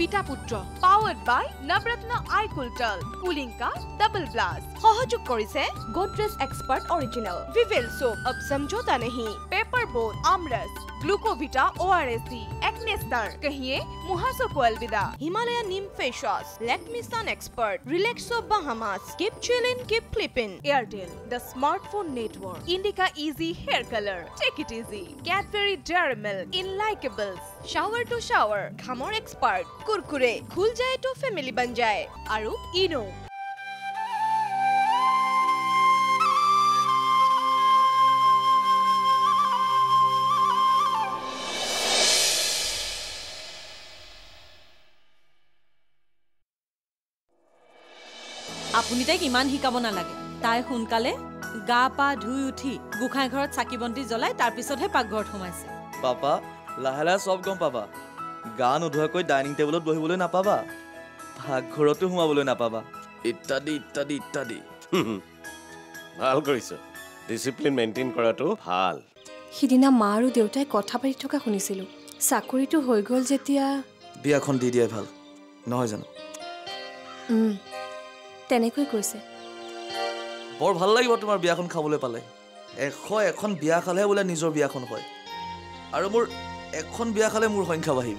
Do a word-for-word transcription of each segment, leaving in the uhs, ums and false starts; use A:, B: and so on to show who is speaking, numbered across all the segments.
A: Pitaputra powered by Navratna Eye Kultal Kulinka Double Blast সহযোগ কৰিছে Godrej Expert Original Vivel Soap अब समझौता नहीं Pepper Boat Amras Glucovita O R S D Acne Star कहिए मुहासो को अलविदा Himalaya Neem Face Wash Lakme Sun Expert Relaxo Bahamas Keep chillin' keep clippin Airtel the smartphone network Indica Easy Hair Color Take it easy Cadbury Dairy Milk in Likeables Shower to shower Ghamor Expert Kurkure khul jaye to family ban jaye aru Ino
B: আপুনি তাইক ইমান শিকাব নালাগে তাই সোনকালে গা পা ধুই উঠি গুখাই ঘৰত চাকি বন্তি জ্বলাই তাৰ পিছতহে পাকঘৰত সোমাইছে
C: পাপা লাহে লাহে সব গম পাবা গা নোধোৱাকৈ ডাইনিং টেবুলত বহিবলৈ নাপাবা পাকঘৰতো সোমাবলৈ নাপাবা ইত্যাদি ইত্যাদি ইত্যাদি
D: ভাল কৰিছ ডিসিপ্লিন মেইনটেইন কৰাটো ভাল
E: সিদিনা মা আৰু দেউতাই কথা পাতি থকা শুনিছিলো চাকৰিটো হৈ গল যেতিয়া
C: বিয়াখন দি দিয়ে ভাল নহয় জানো
E: উম তেনেকৈ কৈছে
C: বৰ ভাল লাগিব তোমাৰ বিয়াখন খাবলৈ পালে এশ এখন বিয়া খালে বোলে নিজৰ বিয়াখন হয় আৰু মোৰ এখন বিয়া খালে মোৰ সংখ্যা বাঢ়িব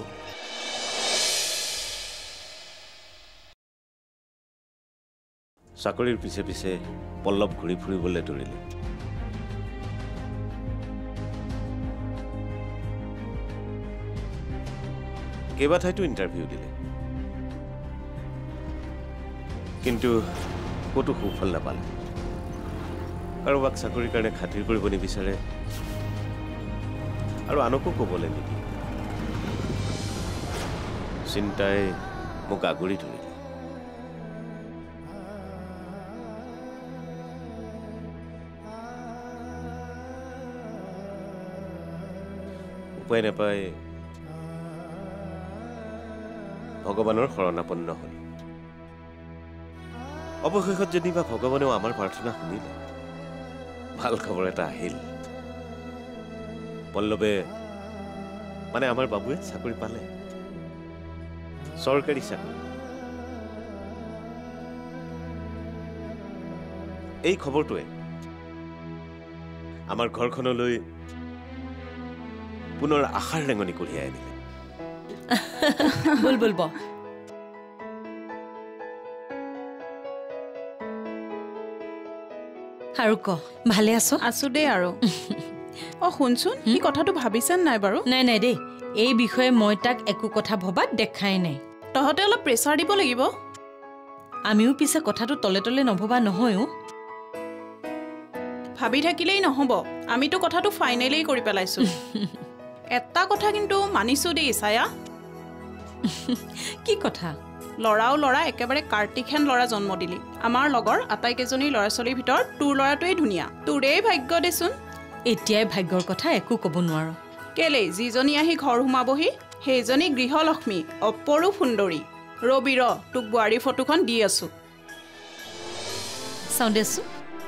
D: চাকৰিৰ পিছে পিছে পল্লৱ ঘূৰি ফুৰিবলৈ ধৰিলে কেইবা ঠাইতো ইণ্টাৰভিউ দিলে কিন্তু ক'তো সুফল নাপালে কাৰোবাক চাকৰিৰ কাৰণে খাতিৰ কৰিব নিবিচাৰে আৰু আনকো ক'বলৈ নিদিয়ে চিন্তাই মোক আগুৰি ধৰিলে উপায় নাপায় ভগৱানৰ শৰণাপন্ন হ'ল অৱশেষত যেনিবা ভগৱানেও আমাৰ প্ৰাৰ্থনা শুনিলে ভাল খবৰ এটা আহিল পল্লৱে মানে আমাৰ বাবুৱে চাকৰি পালে চৰকাৰী চাকৰি এই খবৰটোৱে আমাৰ ঘৰখনলৈ পুনৰ আশাৰ ৰেঙনি কঢ়িয়াই আনিলে
B: বুলবুল ব আৰু ক ভালে আছো
F: আছো দে আৰু অ শুনচোন এই কথাটো ভাবিছেন নাই বাৰু
B: নাই নাই দেই এই বিষয়ে মই তাক একো কথা ভবাত দেখাই নাই
F: তহঁতে অলপ প্ৰেছাৰ দিব লাগিব
B: আমিও পিছে কথাটো তলে তলে নভবা নহয়ও
F: ভাবি থাকিলেই নহব আমিতো কথাটো ফাইনেলি কৰি পেলাইছো এটা কথা কিন্তু মানিছো দেই ছায়া
B: কি কথা
F: লৰাও লৰা একেবাৰে কাৰ্তিকহেন লৰা জন্ম দিলি আমাৰ লগৰ আটাইকেইজনী ল'ৰা ছোৱালীৰ ভিতৰত তোৰ ল'ৰাটোৱেই ধুনীয়া তোৰেই ভাগ্য দেচোন
B: এতিয়াই ভাগ্যৰ কথা একো ক'ব নোৱাৰো
F: কেলে যিজনী আহি ঘৰ সোমাবহি সেইজনী গৃহলক্ষ্মী অপৰূপ সুন্দৰী ৰবি ৰ তোক বোৱাৰী ফটোখন দি আছো
B: চাওঁ দেচোন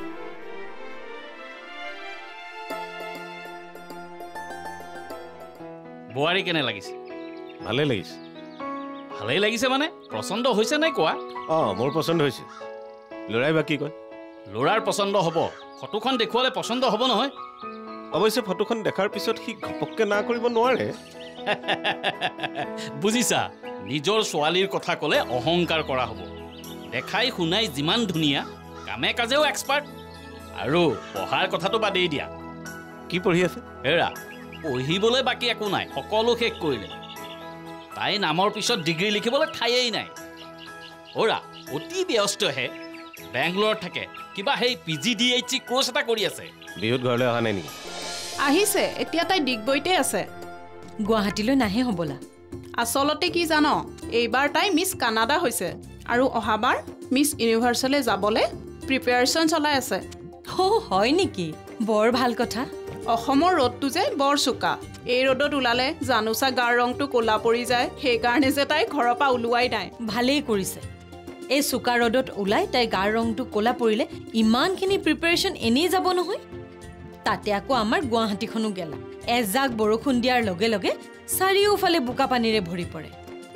G: বোৱাৰী কেনে লাগিছে
D: ভালে লাগিছে
G: ভালেই লাগিছে মানে পছন্দ হৈছে নাই কোৱা
D: অ মোৰ পছন্দ হৈছে লৰাই বাকি কয়
G: লৰাৰ পছন্দ হ'ব ফটোখন দেখুৱালে পছন্দ হ'ব নহয়
D: অৱশ্যে ফটোখন দেখাৰ পিছত সি ঘপককে না কৰিব নোৱাৰে
G: বুজিছা নিজৰ ছোৱালীৰ কথা ক'লে অহংকাৰ কৰা হ'ব দেখাই শুনাই যিমান ধুনীয়া কামে কাজেও এক্সপাৰ্ট আৰু পঢ়াৰ কথাটো বাদেই দিয়া
D: কি পঢ়ি আছে
G: হেৰা পঢ়িবলৈ বাকী একো নাই সকলো শেষ কৰিলে তাই নামৰ পিছত ডিগ্ৰী লিখিবলৈ ঠাইয়েই নাই ওৰা অতি ব্যস্তহে বেংগলোৰত থাকে কিবা সেই P G D H C course এটা কৰি আছে
D: বিহুত ঘৰলৈ অহা নাই নেকি
F: আহিছে এতিয়া তাই ডিগবৈতে আছে
B: গুৱাহাটীলৈ নাহে হ'বলা
F: আচলতে কি জান এইবাৰ তাই মিছ কানাডা হৈছে আৰু অহাবাৰ মিছ ইউনিভাৰ্চলৈ যাবলৈ প্ৰিপেয়াৰেশ্যন চলাই আছে
B: অ হয় নেকি বৰ ভাল কথা
F: অসমৰ ৰ'দটো যে বৰ চোকা এই ৰ'দত ওলালে জানুচা গাৰ ৰংটো ক'লা পৰি যায় সেইকাৰণে যে তাই ঘৰৰ পৰা ওলোৱাই নাই
B: ভালেই কৰিছে এই চোকা ৰ'দত ওলাই তাই গাৰ ৰংটো ক'লা পৰিলে ইমানখিনি প্ৰিপেয়াৰেশ্যন এনেই যাব নহয় তাতে আকৌ আমাৰ গুৱাহাটীখনো গেলা এজাক বৰষুণ দিয়াৰ লগে লগে চাৰিওফালে বোকা পানীৰে ভৰি পৰে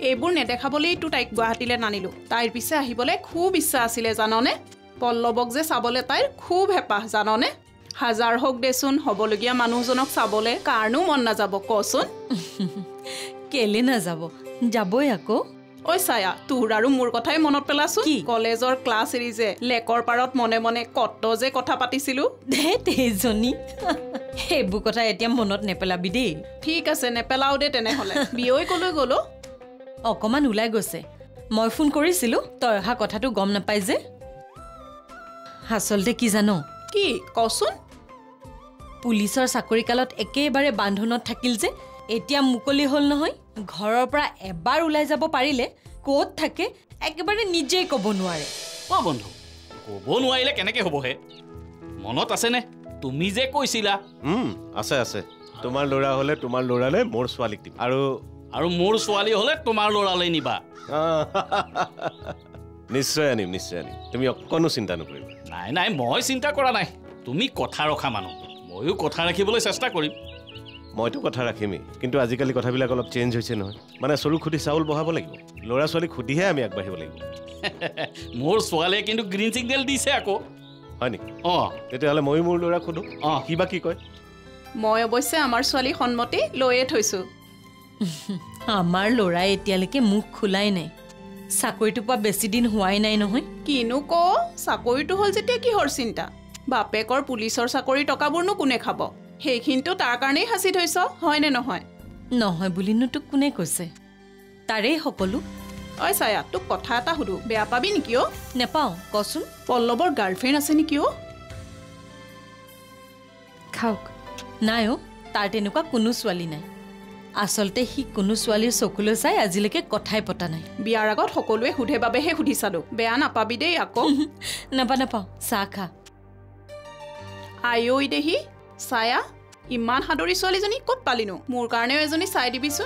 F: এইবোৰ নেদেখাবলৈতো তাইক গুৱাহাটীলৈ নানিলোঁ তাইৰ পিছে আহিবলৈ খুব ইচ্ছা আছিলে জাননে পল্লৱক যে চাবলৈ তাইৰ খুব হেঁপাহ জাননে হাজাৰ হওক দেচোন হ'বলগীয়া মানুহজনক চাবলৈ কাৰণো মন নাযাব কচোন
B: কেলে নাযাব যাবই আকৌ
F: ঐ ছায়া তোৰ আৰু মোৰ কথাই মনত পেলাচোন কলেজৰ ক্লাছ এৰি যে লেকৰ পাৰত মনে মনে কত যে কথা পাতিছিলোঁ
B: তেজনী সেইবোৰ কথা এতিয়া মনত নেপেলাবি দেই
F: ঠিক আছে নেপেলাও দে তেনেহ'লে বিয়ৈ কলৈ গ'লো
B: অকণমান ওলাই গৈছে মই ফোন কৰিছিলোঁ তই অহা কথাটো গম নাপাই যে আচলতে কি জানো
F: কি কচোন
B: পুলিচৰ চাকৰি কালত একেবাৰে বান্ধোনত থাকিল যে এতিয়া মুকলি হ'ল নহয় ঘৰৰ পৰা এবাৰ ওলাই যাব পাৰিলে ক'ত থাকে একেবাৰে নিজেই ক'ব নোৱাৰে
G: অ বন্ধু ক'ব নোৱাৰিলে কেনেকৈ হ'ব হে মনত আছেনে তুমি যে কৈছিলা
D: আছে আছে তোমাৰ ল'ৰা হ'লে তোমাৰ ল'ৰালৈ মোৰ ছোৱালীক দিম আৰু
G: আৰু মোৰ ছোৱালী হ'লে তোমাৰ ল'ৰালৈ নিবা
D: নিশ্চয় আনিম নিশ্চয় আনিম তুমি অকণো চিন্তা নকৰিবা
G: নাই নাই মই চিন্তা কৰা নাই তুমি কথা ৰখা মানুহ ময়ো কথা ৰাখিবলৈ চেষ্টা কৰিম
D: মইতো কথা ৰাখিমেই কিন্তু আজিকালি কথাবিলাক অলপ চেঞ্জ হৈছে নহয় মানে চৰু খুটি চাউল বহাব লাগিব ল'ৰা ছোৱালীক খুটিহে আমি আগবাঢ়িব লাগিব
G: মোৰ ছোৱালীয়ে কিন্তু গ্ৰীণ ছিগনেল দিছে আকৌ
D: হয় নেকি
G: অঁ
D: তেতিয়াহ'লে ময়ো মোৰ ল'ৰাক সোধোঁ অঁ কিবা কি কয়
F: মই অৱশ্যে আমাৰ ছোৱালীৰ সন্মতি লৈয়ে থৈছোঁ
B: আমাৰ ল'ৰাই এতিয়ালৈকে মুখ খোলাই নাই চাকৰিটো পোৱা বেছি দিন হোৱাই নাই নহয়
F: কিনো ক চাকৰিটো হ'ল যেতিয়া কিহৰ চিন্তা বাপেকৰ পুলিচৰ চাকৰি টকাবোৰনো কোনে খাব সেইখিনিতো তাৰ কাৰণেই সাঁচি থৈছ হয়নে নহয়
B: নহয় বুলিনো তোক কোনে কৈছে তাৰেই সকলো
F: ঐ ছায়া তোক কথা এটা সুধো বেয়া পাবি নেকি অ'
B: নেপাওঁ কচোন
F: পল্লৱৰ গাৰ্লফ্ৰেণ্ড আছে নেকি অ'
E: খাওক
B: নাই অ' তাৰ তেনেকুৱা কোনো ছোৱালী নাই আচলতে সি কোনো ছোৱালীৰ চকুলৈ চাই আজিলৈকে কথাই পতা নাই
F: বিয়াৰ আগত সকলোৱে সোধে বাবেহে সুধি চালো বেয়া নাপাবি দেই আকৌ
B: নাপা নাপাওঁ চাহ খা
F: আই ঐ দেহি ছায়া ইমান সাদৰী ছোৱালীজনী ক'ত পালিনো মোৰ কাৰণেও এজনী চাই দিবিচোন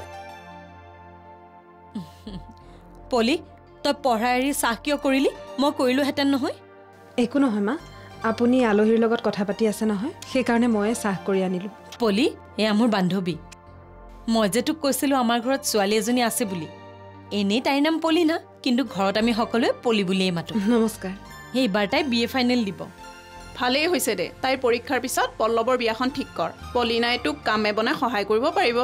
B: পলি তই পঢ়া এৰি চাহ কিয় কৰিলি মই কৰিলোহেঁতেন নহয়
E: একো নহয় মা আপুনি আলহীৰ লগত কথা পাতি আছে নহয় সেইকাৰণে ময়ে চাহ কৰি আনিলোঁ
B: পলি এয়া মোৰ বান্ধৱী মই যে তোক কৈছিলোঁ আমাৰ ঘৰত ছোৱালী এজনী আছে বুলি এনেই তাইৰ নাম পলি না কিন্তু ঘৰত আমি সকলোৱে পলি বুলিয়েই মাতোঁ
E: নমস্কাৰ
B: সেইবাৰ তাই বি এ ফাইনেল দিব
F: ভালেই হৈছে দে তাইৰ পৰীক্ষাৰ পিছত পল্লৱৰ বিয়াখন ঠিক কৰ পলিনাই তোক কামে বনাই সহায় কৰিব পাৰিব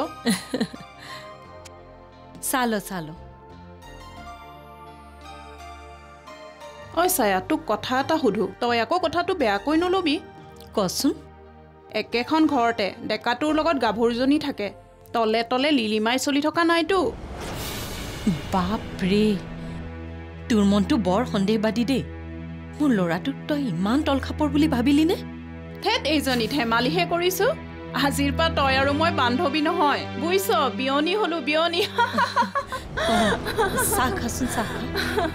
B: চাল চাল
F: ঐ ছায়া তোক কথা এটা সুধো তই আকৌ কথাটো বেয়াকৈ নলবি
B: কচোন
F: একেখন ঘৰতে ডেকাটোৰ লগত গাভৰুজনী থাকে তলে তলে লিলিমাই চলি থকা নাইতো
B: বাপৰে তোৰ মনটো বৰ সন্দেহবাদী দেই মোৰ ল'ৰাটোক তই ইমান তলখাপৰ বুলি ভাবিলিনে
F: থেত এইজনী ধেমালিহে কৰিছো আজিৰ পৰা তই আৰু মই বান্ধৱী নহয় বুজিছ বিয়নী হলো বিয়নী
B: চাহ খাচোন চাহ খা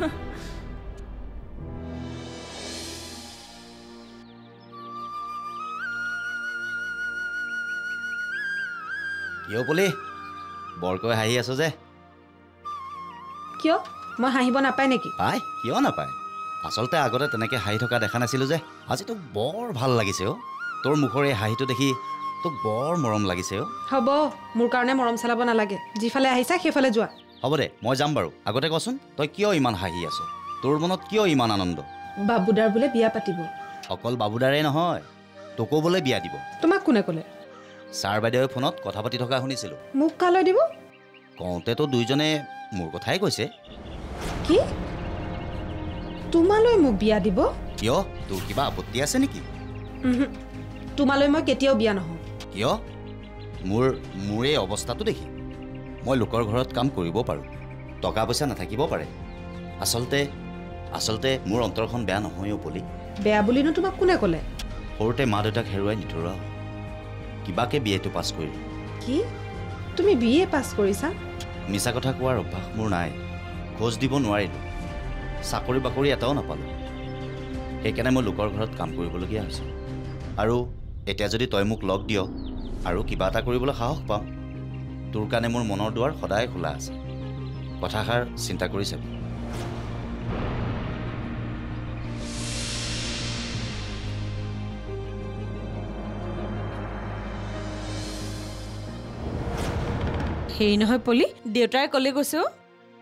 H: কিয় বুলি বৰকৈ হাঁহি আছো যে
E: কিয় মই হাঁহিব নাপায় নেকি
H: পাই কিয় নাপায় আচলতে আগতে তেনেকৈ হাঁহি থকা দেখা নাছিলোঁ যে আজি তোক বৰ ভাল লাগিছে অ' তোৰ মুখৰ এই হাঁহিটো দেখি তোক বৰ মৰম লাগিছে অ'
E: হ'ব মোৰ কাৰণে মৰম চলাব নালাগে যিফালে আহিছা সেইফালে যোৱা
H: হ'ব দে মই যাম বাৰু আগতে কচোন তই কিয় ইমান হাঁহি আছ তোৰ মনত কিয় ইমান আনন্দ
E: বাবুদাৰ বোলে বিয়া পাতিব
H: অকল বাবুদাৰে নহয় তোকো বোলে বিয়া দিব
E: তোমাক কোনে ক'লে
H: ছাৰ বাইদেৱে ফোনত কথা পাতি থকা শুনিছিলোঁ
E: মোক কালৈ দিব
H: কওঁতেতো দুইজনে মোৰ কথাই কৈছে
E: কি তোমালৈ মোক বিয়া দিব
H: কিয় তোৰ কিবা আপত্তি আছে নেকি
E: তোমালৈ মই কেতিয়াও বিয়া নহওঁ
H: কিয় মোৰ মোৰ এই অৱস্থাটো দেখি মই লোকৰ ঘৰত কাম কৰিব পাৰোঁ টকা পইচা নাথাকিব পাৰে আচলতে আচলতে মোৰ অন্তৰখন বেয়া নহয়ও পলি
E: বেয়া বুলিনো তোমাক কোনে ক'লে
H: সৰুতে মা দেউতাক হেৰুৱাই নিথৰুৱা কিবাকে বি এটো পাছ কৰিলোঁ
E: কি তুমি বি এ পাছ কৰিছা
H: মিছা কথা কোৱাৰ অভ্যাস মোৰ নাই খোজ দিব নোৱাৰিলোঁ চাকৰি বাকৰি এটাও নাপালোঁ সেইকাৰণে মই লোকৰ ঘৰত কাম কৰিবলগীয়া হৈছে আৰু এতিয়া যদি তই মোক লগ দিয় আৰু কিবা এটা কৰিবলৈ সাহস পাওঁ তোৰ কাৰণে মোৰ মনৰ দুৱাৰ সদায় খোলা আছে কথাষাৰ চিন্তা কৰি চাবি
B: হেৰি নহয় পলি দেউতাই ক'লে গৈছে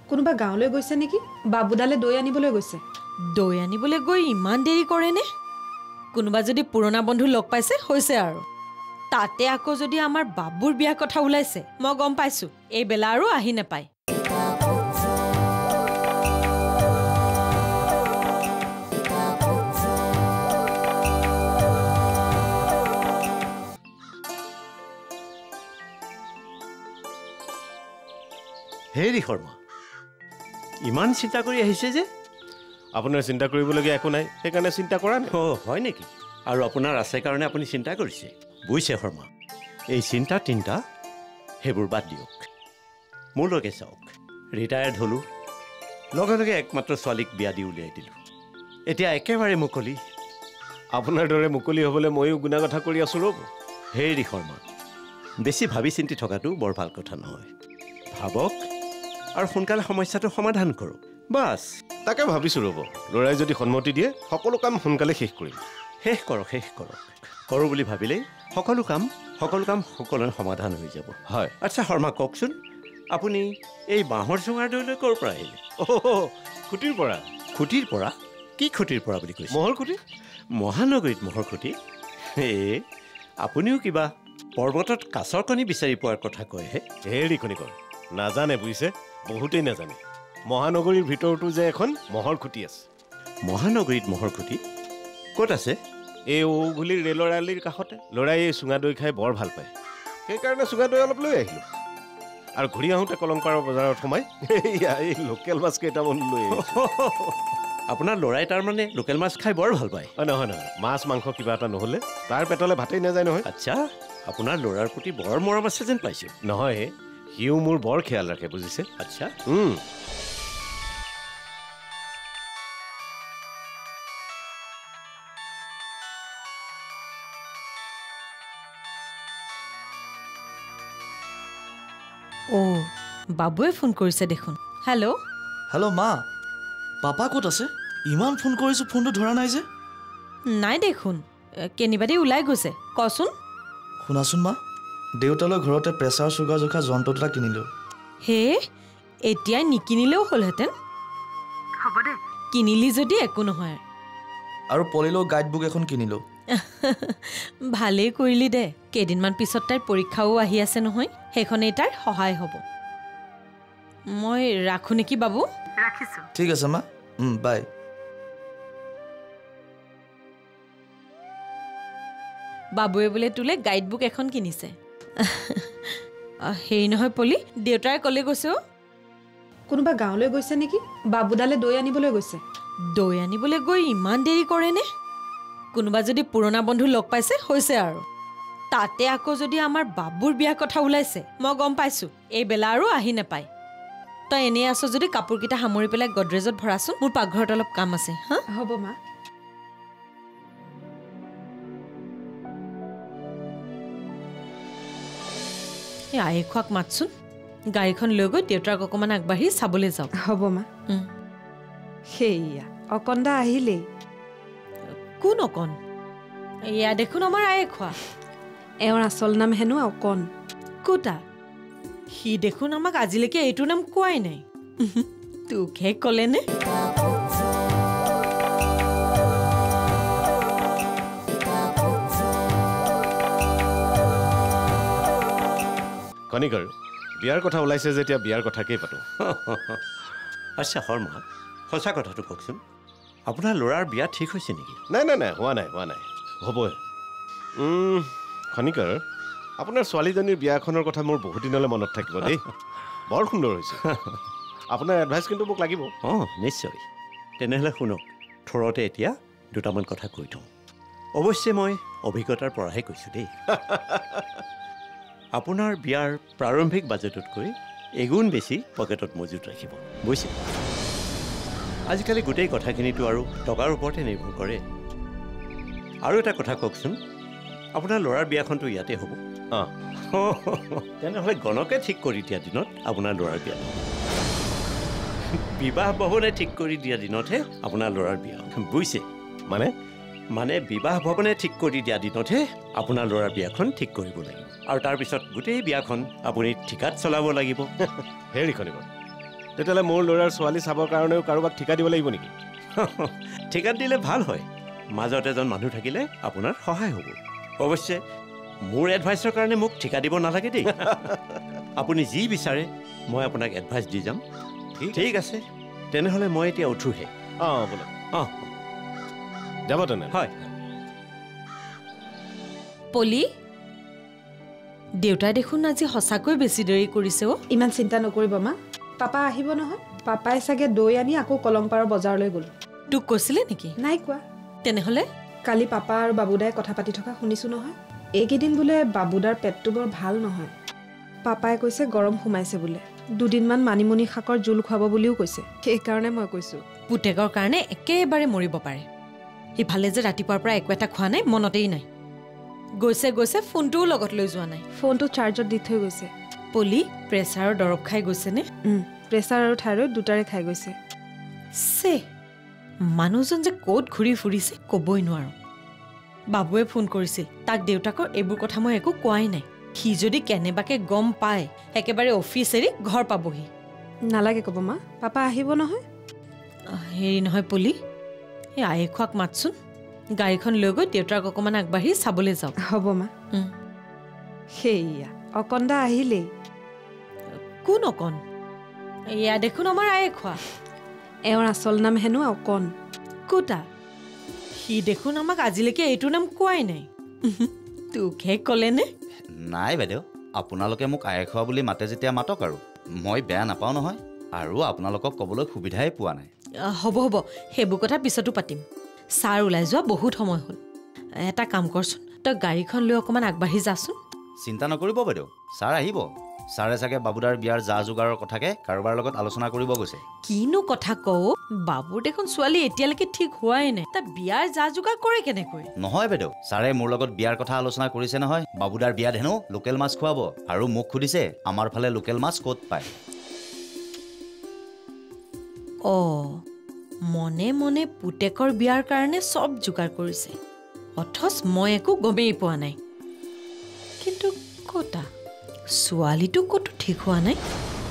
E: কোনোবা গাঁৱলৈ গৈছে নেকি? বাবুদালে দৈ আনিবলৈ গৈছে।
B: দৈ আনিবলৈ গৈ ইমান দেৰি কৰেনে? কোনোবা যদি পুৰণা বন্ধু লগ পাইছে হৈছে আৰু। তাতে আকৌ যদি আমাৰ বাবুৰ বিয়াৰ কথা ওলাইছে, মই গম পাইছোঁ এই বেলা আৰু আহি নাপায়।
D: হেৰি শৰ্মা, ইমান চিন্তা কৰি আহিছে যে? আপোনাৰ চিন্তা কৰিবলগীয়া একো নাই, সেইকাৰণে চিন্তা কৰা নাই।
I: অ' হয় নেকি? আৰু আপোনাৰ আছে কাৰণে আপুনি চিন্তা কৰিছে। বুজিছে শৰ্মা, এই চিন্তা তিনিটা সেইবোৰ বাদ দিয়ক। মোৰলৈকে চাওক, ৰিটায়াৰ্ড হ'লোঁ, লগে লগে একমাত্ৰ ছোৱালীক বিয়া দি উলিয়াই দিলোঁ। এতিয়া একেবাৰে মুকলি।
D: আপোনাৰ দৰে মুকলি হ'বলৈ ময়ো গুণা কথা কৰি আছোঁ ৰ'ব।
I: হেৰি শৰ্মা, বেছি ভাবি চিন্তি থকাটো বৰ ভাল কথা নহয়। ভাবক আৰু সোনকালে সমস্যাটো সমাধান কৰক, বাছ।
D: তাকে ভাবিছোঁ ৰ'ব, ল'ৰাই যদি সন্মতি দিয়ে সকলো কাম সোনকালে শেষ কৰিম।
I: শেষ কৰক, শেষ কৰক। কৰোঁ বুলি ভাবিলেই সকলো কাম সকলো কাম সকলোৰে সমাধান হৈ যাব।
D: হয়।
I: আচ্ছা শৰ্মা, কওকচোন আপুনি এই বাঁহৰ চুঙাৰ দৈলৈ ক'ৰ পৰা আহিলে?
D: অ' খুটিৰ পৰা।
I: খুটিৰ পৰা? কি খুটিৰ পৰা বুলি কৈছে?
D: মহৰ খুটি।
I: মহানগৰীত মহৰ খুটি? এই আপুনিও কিবা পৰ্বতত কাছৰ কণী বিচাৰি পোৱাৰ কথা কয়হে।
D: হেৰি খনিকৰ, নাজানে বুজিছে, বহুতেই নাজানে। মহানগৰীৰ ভিতৰতো যে এখন মহৰ খুটি আছে।
I: মহানগৰীত মহৰ খুটি ক'ত আছে?
D: এই ঔগুলিৰ ৰেলৰ আলিৰ কাষতে। ল'ৰাই এই চুঙা দৈ খাই বৰ ভাল পায়, সেইকাৰণে চুঙা দৈ অলপ লৈ আহিলোঁ। আৰু ঘূৰি আহোঁতে কলংপাৰৰ বজাৰত সোমাই এইয়া এই লোকেল মাছ কেইটামান লৈ আহিছোঁ।
I: আপোনাৰ ল'ৰাই তাৰমানে লোকেল মাছ খাই বৰ ভাল পায়?
D: অঁ নহয় নহয়, মাছ মাংস কিবা এটা নহ'লে তাৰ পেটলৈ ভাতেই নাযায় নহয়।
I: আচ্ছা, আপোনাৰ ল'ৰাৰ প্ৰতি বৰ মৰম আছে যেন পাইছোঁ।
D: নহয়, সিও মোৰ বৰ খেয়াল ৰাখে বুজিছে।
I: আচ্ছা।
B: অ' বাবুৱে ফোন কৰিছে দেখোন। হেল্ল'
C: হেল্ল' মা, পাপা ক'ত আছে? ইমান ফোন কৰিছোঁ, ফোনটো ধৰা নাই যে।
B: নাই দেখোন, কেনিবাদি ওলাই গৈছে। কচোন।
C: শুনাচোন মা, দেউতালৈ ঘৰতে প্ৰেছাৰ চুগাৰ জোখা যন্ত্ৰ এটা কিনিলোঁ।
B: হে, এতিয়াই নিকিনিলেও হ'লহেঁতেন। হ'ব দে, কিনিলি যদি একো নহয়।
C: আৰু পলিলৈও গাইড বুক এখন কিনিলোঁ।
B: ভালেই কৰিলি দে, কেইদিনমান পিছত তাইৰ পৰীক্ষাও আহি আছে নহয়, সেইখনেই তাইৰ সহায় হ'ব। মই ৰাখোঁ নেকি বাবু? ৰাখিছোঁ।
C: ঠিক আছে মা, বাই।
B: বাবুৱে বোলে তোলে গাইড বুক এখন কিনিছে। হেৰি নহয় পলি, দেউতাই ক'লে গৈছে অ'?
E: কোনোবা গাঁৱলৈ গৈছে নেকি? বাবুদালে দৈ আনিবলৈ গৈছে।
B: দৈ আনিবলৈ গৈ ইমান দেৰি কৰেনে? কোনোবা যদি পুৰণা বন্ধু লগ পাইছে হৈছে আৰু। তাতে আকৌ যদি আমাৰ বাবুৰ বিয়াৰ কথা ওলাইছে, মই গম পাইছোঁ এই বেলা আৰু আহি নাপায়। তই এনেই আছ যদি কাপোৰকেইটা সামৰি পেলাই গডৰেজত ভৰাচোন, মোৰ পাকঘৰত অলপ কাম আছে। হা,
E: হ'ব মা।
B: এই আয়েখোৱাক মাতচোন, গাড়ীখন লৈ গৈ দেউতাক অকণমান আগবাঢ়ি চাবলৈ যাওঁ।
E: হ'ব মা। সেয়া অকণদা আহিলেই।
B: কোন অকণ? এয়া দেখোন আমাৰ আয়েখোৱা।
E: এওঁৰ আচল নাম হেনো অকণ।
B: কোতা? সি দেখোন আমাক আজিলৈকে এইটো নাম কোৱাই নাই। তোকহে ক'লেনে?
D: কণিকৰ, বিয়াৰ কথা ওলাইছে যেতিয়া বিয়াৰ কথাকেই পাতোঁ।
I: আচ্ছা শৰ্মা, সঁচা কথাটো কওকচোন, আপোনাৰ ল'ৰাৰ বিয়া ঠিক হৈছে নেকি?
D: নাই নাই নাই, হোৱা নাই হোৱা নাই, হ'বই। খনিকৰ, আপোনাৰ ছোৱালীজনীৰ বিয়াখনৰ কথা মোৰ বহুত দিনলৈ মনত থাকিব দেই। বৰ সুন্দৰ হৈছে। আপোনাৰ এডভাইচ কিন্তু মোক লাগিব।
I: অঁ নিশ্চয়। তেনেহ'লে শুনক, থোৰতে এতিয়া দুটামান কথা কৈ থওঁ। অৱশ্যে মই অভিজ্ঞতাৰ পৰাহে কৈছোঁ দেই। আপোনাৰ বিয়াৰ প্ৰাৰম্ভিক বাজেটতকৈ এগুণ বেছি পকেটত মজুত ৰাখিব, বুজিছে? আজিকালি গোটেই কথাখিনিতো আৰু টকাৰ ওপৰতে নিৰ্ভৰ কৰে। আৰু এটা কথা কওকচোন, আপোনাৰ ল'ৰাৰ বিয়াখনতো ইয়াতে হ'ব।
D: অঁ
I: তেনেহ'লে গণকে ঠিক কৰি দিয়া দিনত আপোনাৰ ল'ৰাৰ বিয়া হ'ব। বিবাহ ভৱনে ঠিক কৰি দিয়া দিনতহে আপোনাৰ ল'ৰাৰ বিয়া হ'ব, বুজিছে?
D: মানে
I: মানে বিবাহ ভৱনে ঠিক কৰি দিয়া দিনতহে আপোনাৰ ল'ৰাৰ বিয়াখন ঠিক কৰিব লাগিব। আৰু তাৰপিছত গোটেই বিয়াখন আপুনি ঠিকাত চলাব লাগিব।
D: হেৰি খনিকৰ, তেতিয়াহ'লে মোৰ ল'ৰাৰ ছোৱালী চাবৰ কাৰণেও কাৰোবাক ঠিকা দিব লাগিব নেকি?
I: ঠিকাত দিলে ভাল হয়। মাজত এজন মানুহ থাকিলে আপোনাৰ সহায় হ'ব। অৱশ্যে মোৰ এডভাইচৰ কাৰণে মোক ঠিকা দিব নালাগে দেই। আপুনি যি বিচাৰে মই আপোনাক এডভাইচ দি যাম। ঠিক আছে, তেনেহ'লে মই এতিয়া উঠোহে।
D: অঁ বোলে
I: অঁ
D: যাব তেনে।
I: হয়।
B: পলি, দেউতাই দেখোন আজি সঁচাকৈ বেছি দেৰি কৰিছে অ'।
E: ইমান চিন্তা নকৰিব মা, পাপা আহিব নহয়। পাপাই চাগে দৈ আনি আকৌ কলংপাৰৰ বজাৰলৈ গ'ল।
B: তোক কৈছিলে নেকি?
E: নাই কোৱা।
B: তেনেহ'লে
E: কালি পাপা আৰু বাবুদাই কথা পাতি থকা শুনিছোঁ নহয়। এইকেইদিন বোলে বাবুদাৰ পেটটো বৰ ভাল নহয়। পাপাই কৈছে গৰম সোমাইছে বোলে। দুদিনমান মানিমুনি শাকৰ জোল খুৱাব বুলিও কৈছে। সেইকাৰণে মই কৈছোঁ
B: পুতেকৰ কাৰণে একেবাৰে মৰিব পাৰে। সিফালে যে ৰাতিপুৱাৰ পৰা একো এটা খোৱা নাই, মনতেই নাই। গৈছে গৈছে ফোনটোও লগত লৈ যোৱা নাই।
E: ফোনটো চাৰ্জত দি থৈ গৈছে।
B: পলি, প্ৰেছাৰৰ দৰৱ খাই গৈছেনে?
E: প্ৰেছাৰ আৰু থাইৰয়ড দুটাৰে খাই গৈছে।
B: চে, মানুহজন যে ক'ত ঘূৰি ফুৰিছে ক'বই নোৱাৰোঁ। বাবুৱে ফোন কৰিছিল, তাক দেউতাকৰ এইবোৰ কথা মই একো কোৱাই নাই। সি যদি কেনেবাকে গম পায়, একেবাৰে অফিচ এৰি ঘৰ পাবহি।
E: নালাগে ক'ব মা, পাপা আহিব নহয়।
B: হেৰি নহয় পলি, এই আয়ে খোৱাক মাতচোন। গাড়ীখন লৈ গৈ দেউতাক অকণমান আগবাঢ়ি চাবলৈ যাওঁ।
E: হ'ব মা। সেয়া অকণদা আহিলেই।
B: কোন অকণ? এয়া দেখোন আমাৰ আয়ে খোৱা।
E: এওঁৰ আচল নাম হেনো অকণ।
B: কোতা? সি দেখোন আমাক আজিলৈকে এইটো নাম কোৱাই নাই। তোকহে ক'লেনে?
H: নাই বাইদেউ, আপোনালোকে মোক আয়ে খোৱা বুলি মাতে যেতিয়া মাতক আৰু। মই বেয়া নাপাওঁ নহয়, আৰু আপোনালোকক ক'বলৈ সুবিধাই পোৱা নাই।
B: হ'ব হ'ব, সেইবোৰ কথা পিছতো পাতিম। ছাৰ ওলাই যোৱা বহুত সময় হ'ল। এটা কাম কৰচোন, তই গাড়ীখন লৈ অকণমান আগবাঢ়ি যাচোন।
H: চিন্তা নকৰিব বাইদেউ, ছাৰ আহিব। ছাৰে চাগে বাবুদাৰ বিয়াৰ যা যোগাৰৰ কথাকে কাৰোবাৰ লগত আলোচনা কৰিব গৈছে।
B: কিনো কথা কওঁ, বাবুৰ দেখোন ছোৱালী এতিয়ালৈকে ঠিক হোৱাই নাই। তাৰ বিয়াৰ যা যোগাৰ কৰে কেনেকৈ?
H: নহয় বাইদেউ, ছাৰে মোৰ লগত বিয়াৰ কথা আলোচনা কৰিছে নহয়। বাবুদাৰ বিয়াত হেনো লোকেল মাছ খুৱাব, আৰু মোক সুধিছে আমাৰ ফালে লোকেল মাছ ক'ত পায়।
B: অঁ, মনে মনে পুতেকৰ বিয়াৰ কাৰণে চব যোগাৰ কৰিছে, অথচ মই একো গমেই পোৱা নাই। কিন্তু ক'তা ছোৱালীটো ক'তো ঠিক হোৱা নাই।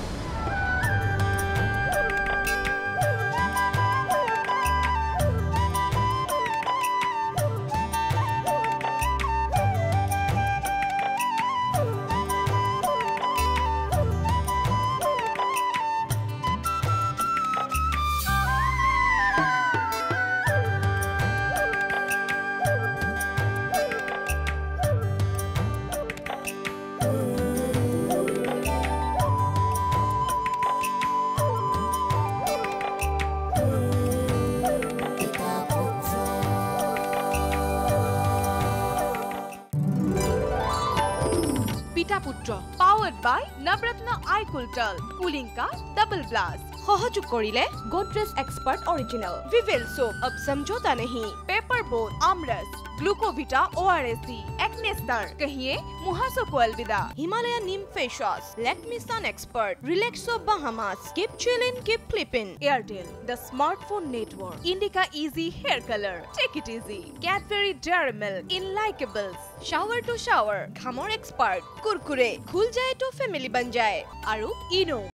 A: পুত্ৰ পাৱাৰ্ড বাই নৱৰত্ন আই কুলটাল কুলিং কা ডাবল ব্লাষ্ট সহযোগ কৰিলে Godrej expert original Vivel soap अब समझौता नहीं Paper Boat aamras Glucovita ORSD Acnestar कहिए मुहासो को अलविदा Himalaya neem face wash Lakme sun expert Relaxo Bahamas keep chilling keep flipping Airtel the smartphone network Indica easy hair colour take it easy Cadbury Dairy Milk in likeables shower to shower घामर expert Kurkure खुल जाए तो family बन जाए आरु इनो